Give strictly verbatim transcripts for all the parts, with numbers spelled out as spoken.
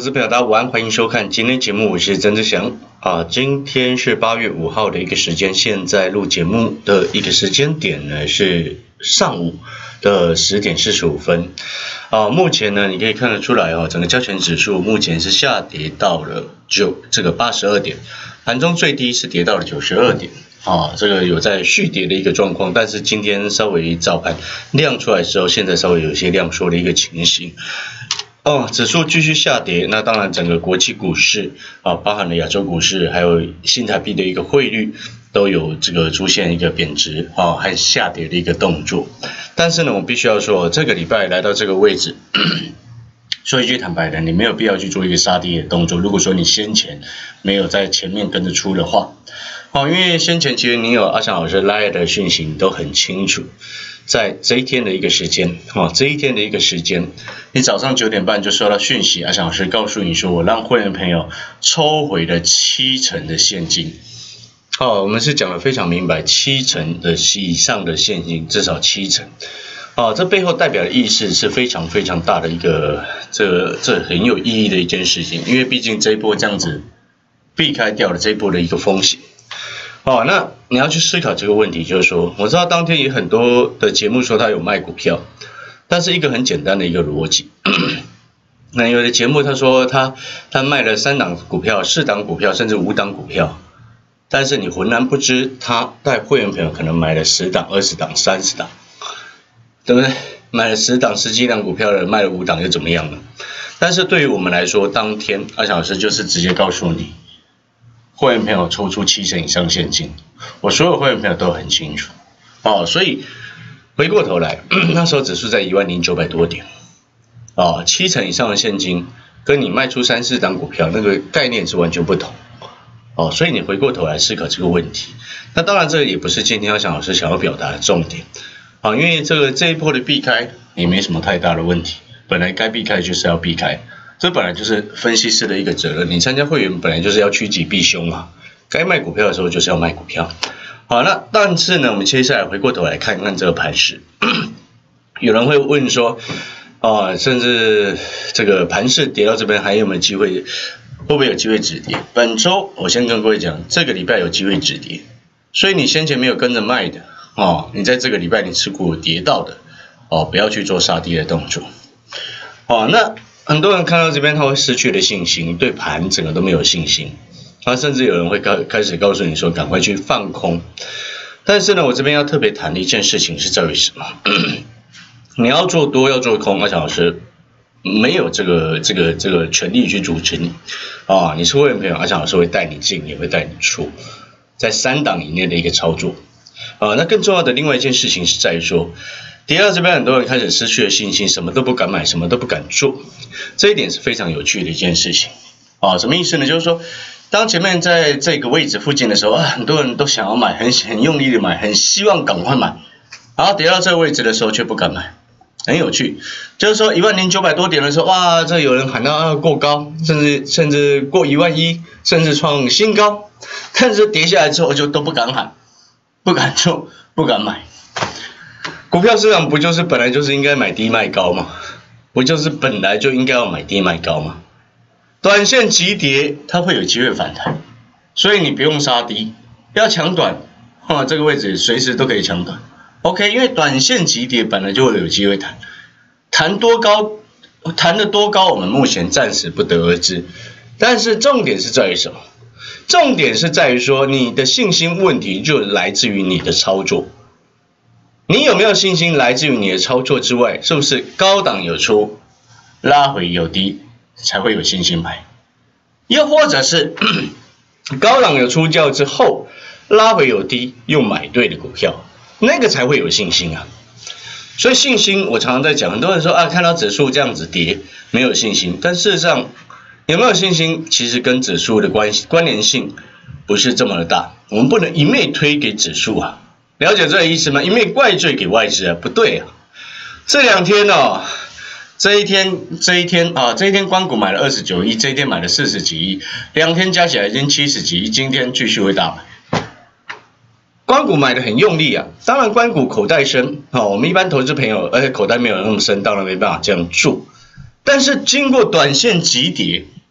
资朋友，大家午安，欢迎收看今天节目，我是曾志祥啊。今天是八月五号的一个时间，现在录节目的一个时间点呢是上午的十点四十五分啊。目前呢，你可以看得出来哦，整个加权指数目前是下跌到了九这个八十二点，盘中最低是跌到了九十二点。啊，这个有在续跌的一个状况，但是今天稍微早盘亮出来之后，现在稍微有一些量缩的一个情形。哦，指数继续下跌，那当然整个国际股市啊，包含了亚洲股市，还有新台币的一个汇率，都有这个出现一个贬值啊，还下跌的一个动作。但是呢，我必须要说，这个礼拜来到这个位置。说一句坦白的，你没有必要去做一个杀低的动作。如果说你先前没有在前面跟着出的话，哦，因为先前其实你有阿翔老师拉的讯息，你都很清楚，在这一天的一个时间，哦，这一天的一个时间，你早上九点半就收到讯息，阿翔老师告诉你说，我让会员朋友抽回了七成的现金。哦，我们是讲的非常明白，七成的以上的现金，至少七成。哦，这背后代表的意思是非常非常大的一个，这这很有意义的一件事情，因为毕竟这一波这样子避开掉了这一波的一个风险。哦，那你要去思考这个问题，就是说，我知道当天也很多的节目说他有卖股票，但是一个很简单的一个逻辑，那有的节目他说他他卖了三档股票、四档股票，甚至五档股票，但是你浑然不知他带会员朋友可能买了十档、二十档、三十档。对不对？买了十档、十几档股票的，卖了五档又怎么样呢？但是对于我们来说，当天阿翔老师就是直接告诉你，会员朋友抽出七成以上现金，我所有会员朋友都很清楚哦。所以回过头来，那时候指数在一万零九百多点哦，七成以上的现金跟你卖出三四档股票那个概念是完全不同哦。所以你回过头来思考这个问题，那当然这也不是今天阿翔老师想要表达的重点。好，因为这个这一波的避开也没什么太大的问题，本来该避开就是要避开，这本来就是分析师的一个责任。你参加会员本来就是要趋吉避凶嘛，该卖股票的时候就是要卖股票。好，那但是呢，我们接下来回过头来看看这个盘势，有人会问说，啊，甚至这个盘势跌到这边还有没有机会，会不会有机会止跌？本周我先跟各位讲，这个礼拜有机会止跌，所以你先前没有跟着卖的。哦，你在这个礼拜你持股跌到的，哦，不要去做杀低的动作。哦，那很多人看到这边他会失去了信心，对盘整个都没有信心，他甚至有人会开开始告诉你说赶快去放空。但是呢，我这边要特别谈的一件事情是在于什么？你要做多要做空，阿翔老师没有这个这个这个权利去阻止你。啊、哦，你是会员朋友，阿翔老师会带你进，也会带你出，在三档以内的一个操作。啊，那更重要的另外一件事情是在于说，跌到这边很多人开始失去了信心，什么都不敢买，什么都不敢做，这一点是非常有趣的一件事情。啊，什么意思呢？就是说，当前面在这个位置附近的时候啊，很多人都想要买，很很用力的买，很希望赶快买，然后跌到这个位置的时候却不敢买，很有趣。就是说一万零九百多点的时候，哇，这有人喊到啊过高，甚至甚至过一万一，甚至创新高，但是跌下来之后就都不敢喊。不敢做，不敢买。股票市场不就是本来就是应该买低卖高吗？不就是本来就应该要买低卖高吗？短线急跌，它会有机会反弹，所以你不用杀低，要抢短，哈，这个位置随时都可以抢短。OK， 因为短线急跌本来就会有机会弹，弹多高，弹得多高，我们目前暂时不得而知。但是重点是在于什么？重点是在于说，你的信心问题就来自于你的操作。你有没有信心来自于你的操作之外，是不是高档有出，拉回有低，才会有信心买？又或者是高档有出掉之后，拉回有低，又买对的股票，那个才会有信心啊。所以信心，我常常在讲，很多人说啊，看到指数这样子跌，没有信心，但事实上，有没有信心，其实跟指数的关系关联性不是这么的大，我们不能一昧推给指数啊，了解这个意思吗？一昧怪罪给外资啊，不对啊。这两天哦，这一天这一天啊，这一天官股买了二十九亿，这一天买了四十几亿，两天加起来已经七十几亿，今天继续会大买。官股买的很用力啊，当然官股口袋深，哦，我们一般投资朋友，而且口袋没有那么深，当然没办法这样做。但是经过短线急跌，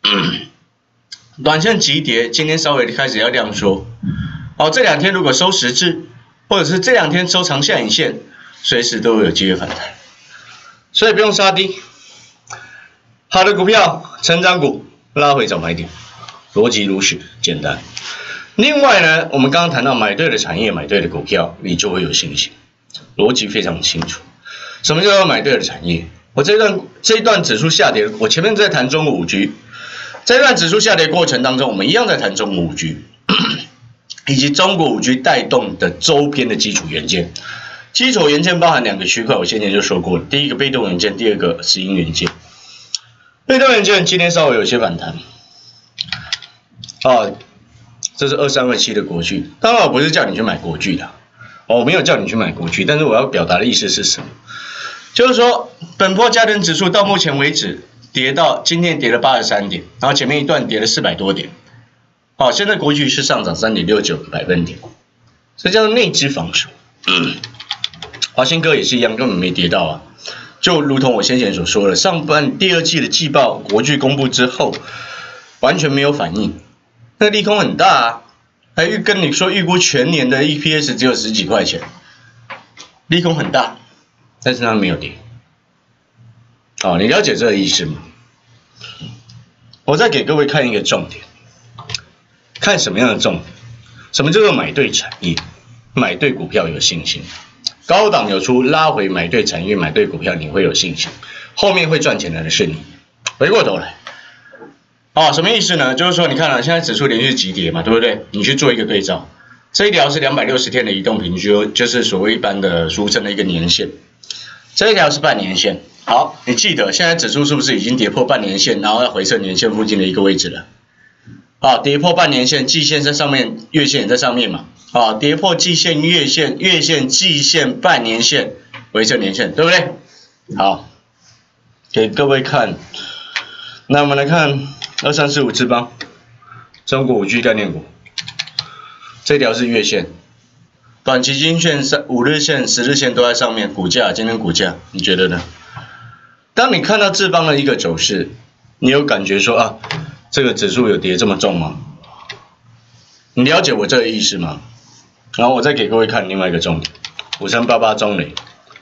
短线急跌，今天稍微开始要量缩。好，这两天如果收十字，或者是这两天收长下影线，随时都有机会反弹，所以不用杀低。好的股票，成长股拉回找买点，逻辑如此简单。另外呢，我们刚刚谈到买对的产业，买对的股票，你就会有信心，逻辑非常清楚。什么叫做买对的产业？我这一段这一段指数下跌，我前面在谈中国五 G， 这一段指数下跌过程当中，我们一样在谈中国五 G， 以及中国五 G 带动的周边的基础元件。基础元件包含两个区块，我先前就说过了，第一个被动元件，第二个石英元件。被动元件今天稍微有些反弹，啊，这是二三二七的国巨，当然我不是叫你去买国巨的，我没有叫你去买国巨，但是我要表达的意思是什么？就是说，本波加权指数到目前为止跌到今天跌了八十三点，然后前面一段跌了四百多点，好，现在国巨是上涨 三点六九 百分点，这叫做内资防守。嗯，华新科也是一样，根本没跌到啊。就如同我先前所说的，上半第二季的季报国巨公布之后，完全没有反应，那利空很大啊，还预跟你说预估全年的 E P S 只有十几块钱，利空很大，但是它没有跌。哦，你了解这个意思吗？我再给各位看一个重点，看什么样的重点？什么叫做买对产业，买对股票有信心？高档有出拉回买对产业买对股票，你会有信心，后面会赚钱的是你。回过头来，啊，什么意思呢？就是说，你看了、啊、现在指数连续急跌嘛，对不对？你去做一个对照，这一条是两百六十天的移动平均，就是所谓一般的俗称的一个年线，这一条是半年线。好，你记得现在指数是不是已经跌破半年线，然后要回测年线附近的一个位置了？啊，跌破半年线，季线在上面，月线也在上面嘛。啊，跌破季线、月线、月线、季线、半年线、回测年线，对不对？好，给各位看。那我们来看二三四五智邦，中国五 G 概念股，这条是月线，短期均线、五日线、十日线都在上面，股价今天股价，你觉得呢？当你看到智邦的一个走势，你有感觉说啊，这个指数有跌这么重吗？你了解我这个意思吗？然后我再给各位看另外一个重点，五三八八中磊，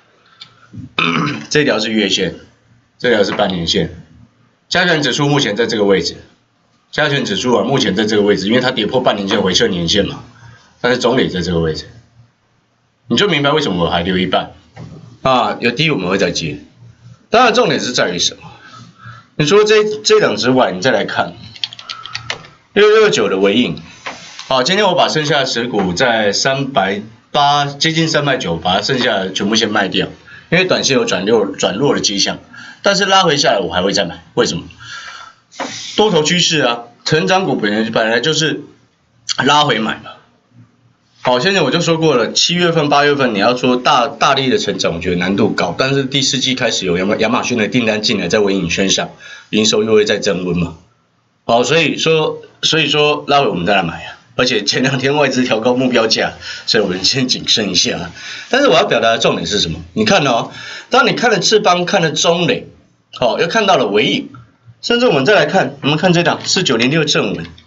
这条是月线，这条是半年线。加权指数目前在这个位置，加权指数啊目前在这个位置，因为它跌破半年线回测年线嘛，但是中磊在这个位置，你就明白为什么我还留一半啊，有低我们会再接。当然重点是在于什么？你除了这这档之外，你再来看六六九的微影。好，今天我把剩下的持股在三百八接近三百九，把它剩下的全部先卖掉，因为短线有转弱转弱的迹象，但是拉回下来我还会再买，为什么？多头趋势啊，成长股本来本来就是拉回买嘛。好，现在我就说过了，七月份、八月份你要说大大力的成长，我觉得难度高，但是第四季开始有亚马亚马逊的订单进来，在微影身上，营收又会再增温嘛。好，所以说所以说拉回我们再来买啊。而且前两天外资调高目标价，所以我们先谨慎一下。但是我要表达的重点是什么？你看哦，当你看了智邦，看了中磊，好、哦，又看到了微影，甚至我们再来看，我们看这档四九零六正文，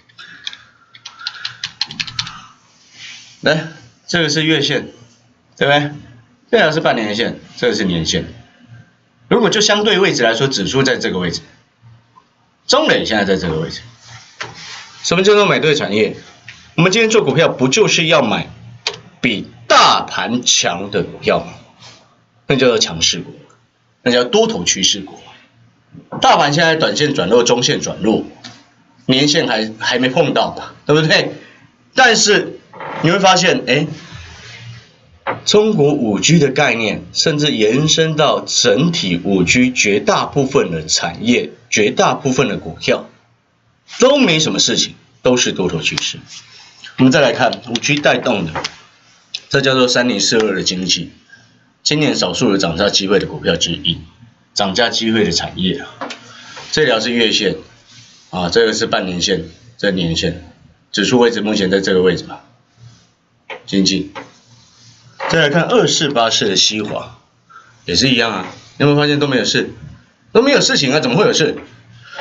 来，这个是月线，对不对？这条是半年线，这个是年线。如果就相对位置来说，指数在这个位置，中磊现在在这个位置。什么叫做买对产业？我们今天做股票不就是要买比大盘强的股票吗？那叫做强势股，那叫多头趋势股。大盘现在短线转弱，中线转弱，年线还还没碰到吧，对不对？但是你会发现，哎，中国五 G 的概念，甚至延伸到整体五 G 绝大部分的产业，绝大部分的股票都没什么事情，都是多头趋势。我们再来看五 G 带动的，这叫做三零四二的经济，今年少数有涨价机会的股票之一，涨价机会的产业啊。这条是月线啊，这个是半年线，这年线，指数位置目前在这个位置嘛，经济。再来看二四八四的西华，也是一样啊，你有没有发现都没有事，都没有事情啊，怎么会有事？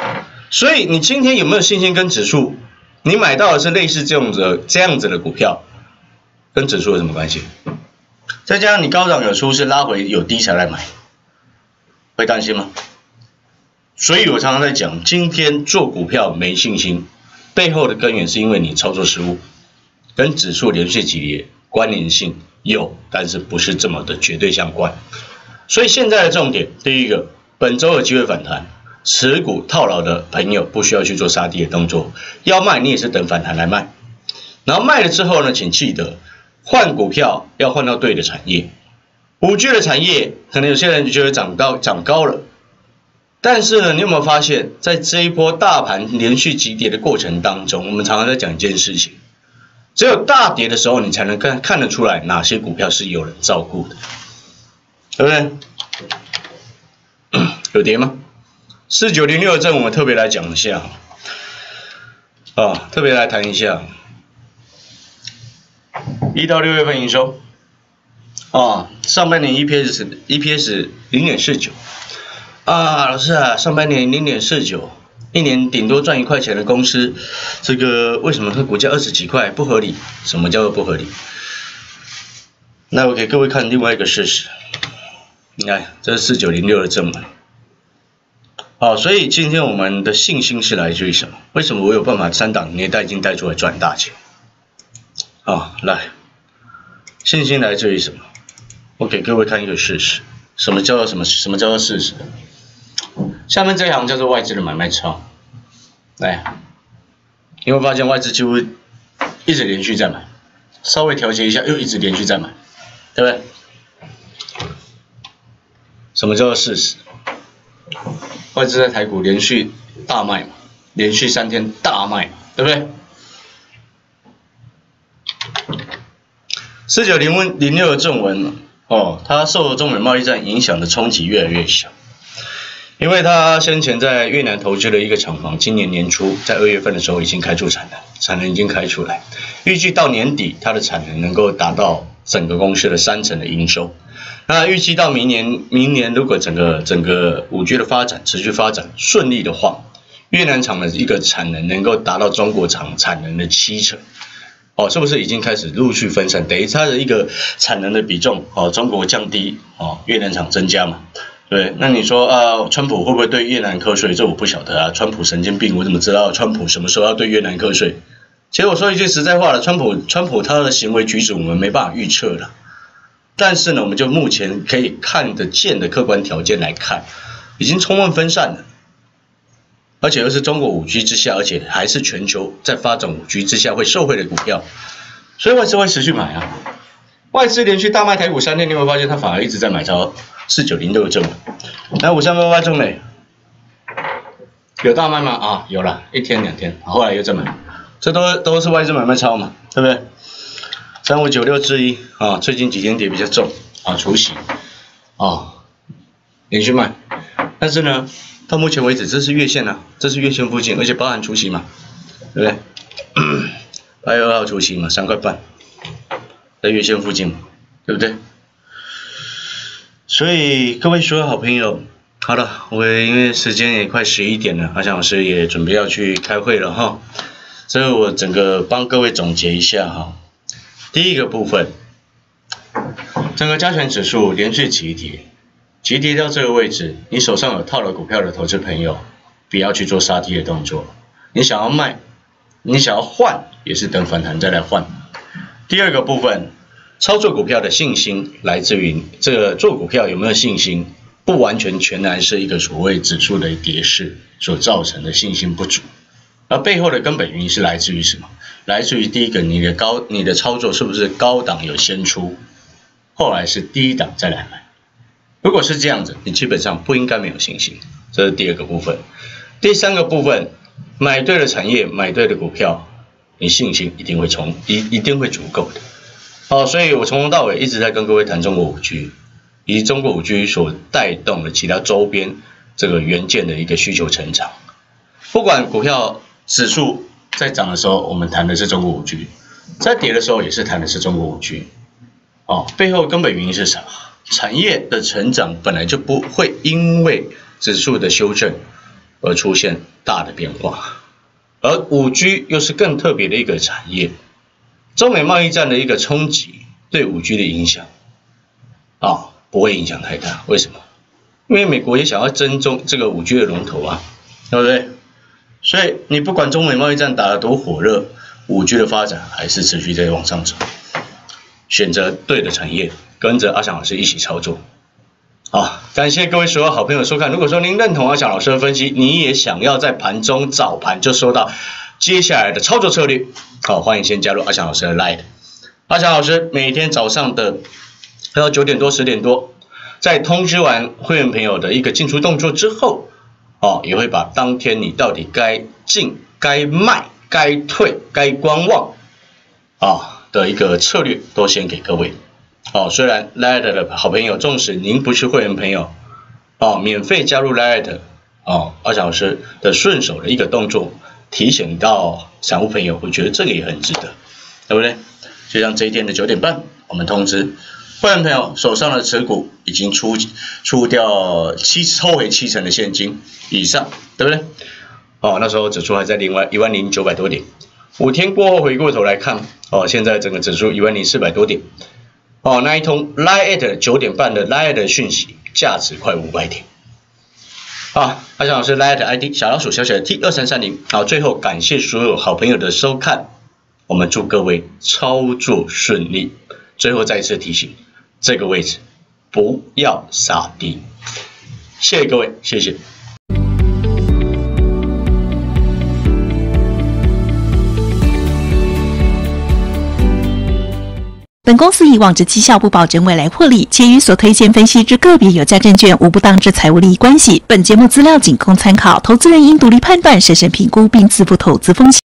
所以你今天有没有信心跟指数？你买到的是类似这种的这样子的股票，跟指数有什么关系？再加上你高档有出是拉回有低才来买，会担心吗？所以我常常在讲，今天做股票没信心，背后的根源是因为你操作失误，跟指数连续急跌关联性有，但是不是这么的绝对相关。所以现在的重点，第一个，本周有机会反弹。持股套牢的朋友不需要去做杀低的动作，要卖你也是等反弹来卖。然后卖了之后呢，请记得换股票要换到对的产业。五 G 的产业，可能有些人就觉得涨到涨高了，但是呢，你有没有发现，在这一波大盘连续急跌的过程当中，我们常常在讲一件事情，只有大跌的时候，你才能看看得出来哪些股票是有人照顾的，对不对？有跌吗？四九零六的证我们特别来讲一下，啊，特别来谈一下，一到六月份营收，啊，上半年 E P S E P S 零点四九，啊，老师啊，上半年零点四九，一年顶多赚一块钱的公司，这个为什么它股价二十几块不合理？什么叫做不合理？那我给各位看另外一个事实，你看，这是四九零六的正文。好，所以今天我们的信心是来自于什么？为什么我有办法三档年代金带出来赚大钱？好，来，信心来自于什么？我给各位看一个事实，什么叫做什么？什么叫做事实？下面这一行叫做外资的买卖超。来，你会发现外资几乎一直连续在买，稍微调节一下又一直连续在买，对不对？什么叫做事实？外资在台股连续大卖嘛，连续三天大卖，对不对？四九零零六的正文哦，它受中美贸易战影响的冲击越来越小，因为它先前在越南投资的一个厂房，今年年初在二月份的时候已经开出产能，产能已经开出来，预计到年底它的产能能够达到整个公司的三成的营收。那预计到明年，明年如果整个整个五 G 的发展持续发展顺利的话，越南厂的一个产能能够达到中国厂产能的七成，哦，是不是已经开始陆续分散？等于它的一个产能的比重，哦，中国降低，哦，越南厂增加嘛，对。那你说啊，川普会不会对越南课税？这我不晓得啊，川普神经病，我怎么知道川普什么时候要对越南课税？其实我说一句实在话了，川普川普他的行为举止我们没办法预测了。但是呢，我们就目前可以看得见的客观条件来看，已经充分分散了，而且又是中国五 G 之下，而且还是全球在发展五 G 之下会受惠的股票，所以外资会持续买啊。外资连续大卖台股三天，你会发现它反而一直在买超四九零六的正文。那五三八八中磊有大卖吗？啊，有了，一天两天，后来又在买，这都都是外资买卖超嘛，对不对？三五九六之一啊，最近几天跌比较重啊，除息啊，连续卖，但是呢，到目前为止这是月线啊，这是月线附近，而且包含除息嘛，对不对？八月二号除息嘛，三块半，在月线附近，对不对？所以各位所有好朋友，好了，我因为时间也快十一点了，阿翔老师也准备要去开会了哈，所以我整个帮各位总结一下哈。第一个部分，整个加权指数连续急跌，急跌到这个位置，你手上有套了股票的投资朋友，不要去做杀低的动作。你想要卖，你想要换，也是等反弹再来换。第二个部分，操作股票的信心来自于这个做股票有没有信心，不完全全然是一个所谓指数的跌势所造成的信心不足。而背后的根本原因是来自于什么？来自于第一个，你的高你的操作是不是高档有先出，后来是低档再来买？如果是这样子，你基本上不应该没有信心。这是第二个部分。第三个部分，买对了产业，买对了股票，你信心一定会充一一定会足够的。好，所以我从头到尾一直在跟各位谈中国五 G， 以及中国五 G 所带动的其他周边这个元件的一个需求成长。不管股票指数在涨的时候，我们谈的是中国五 G， 在跌的时候也是谈的是中国五 G。哦，背后根本原因是什么？产业的成长本来就不会因为指数的修正而出现大的变化。而 五 G 又是更特别的一个产业，中美贸易战的一个冲击对 五 G 的影响啊不会影响太大，为什么？因为美国也想要争中这个 五 G 的龙头啊，对不对？所以你不管中美贸易战打得多火热， 五 G 的发展还是持续在往上走。选择对的产业，跟着阿翔老师一起操作。好，感谢各位所有好朋友收看。如果说您认同阿翔老师的分析，你也想要在盘中早盘就收到接下来的操作策略，好，欢迎先加入阿翔老师的 Line。阿翔老师每天早上的到九点多、十点多，在通知完会员朋友的一个进出动作之后，哦，也会把当天你到底该进、该卖、该退、该观望啊的一个策略都先给各位。哦，虽然 Line 的好朋友，纵使您不是会员朋友，哦，免费加入 Line 哦，阿翔老师的顺手的一个动作，提醒到散户朋友，我觉得这个也很值得，对不对？就像这一天的九点半，我们通知会员朋友手上的持股已经出出掉七抽回七成的现金以上，对不对？哦，那时候指数还在另外一万零九百多点，五天过后回过头来看，哦，现在整个指数一万零四百多点。哦，那一通 Line 九点半的 Line 的讯息，价值快五百点。好，阿翔老师 Line I D 小老鼠小写的 T 二三三零。好，最后感谢所有好朋友的收看，我们祝各位操作顺利。最后再次提醒，这个位置不要杀低。谢谢各位，谢谢。 本公司以往之绩效不保证未来获利，且与所推荐分析之个别有价证券无不当之财务利益关系。本节目资料仅供参考，投资人应独立判断、审慎评估并自负投资风险。